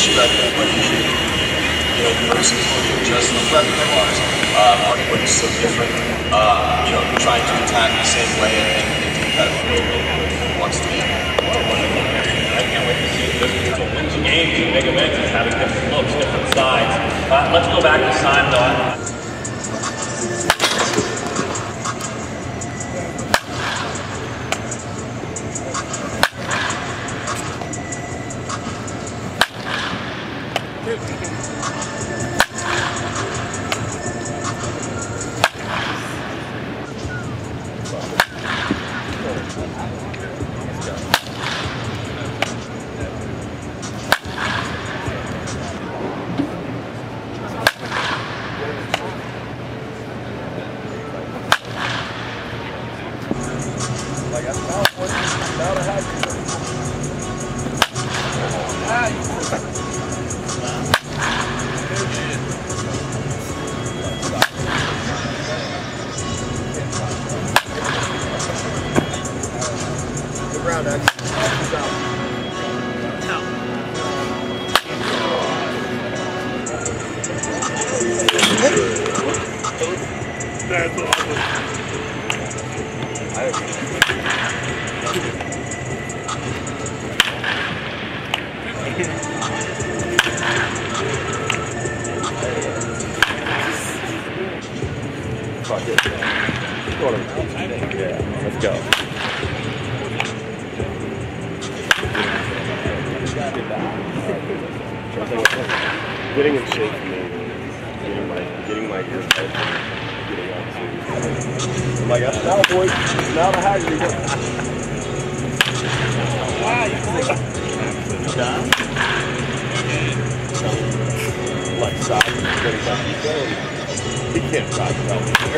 respect that, but you should, you know, versus just the repertoires. What is so different, you know, trying to attack the same way and do that wants to be. I can't wait to see this. Wins games and big events is having different looks, different sides. Let's go back to Simon though. Let's go. Getting in shape for me, getting my ears open, getting up to. I'm like, now boys, now the hagger. Done? Like soccer, he can't drive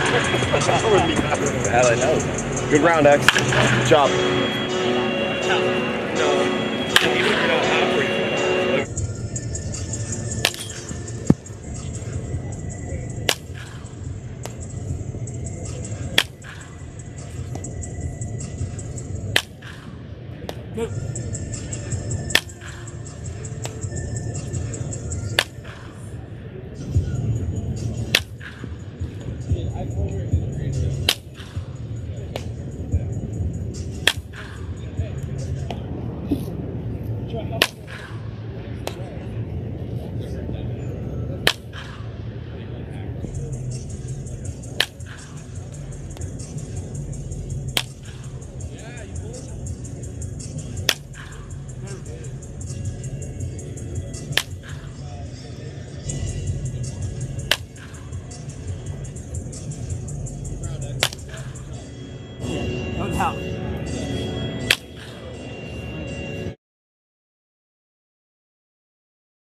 well. How do I know? Good round, X. Good job.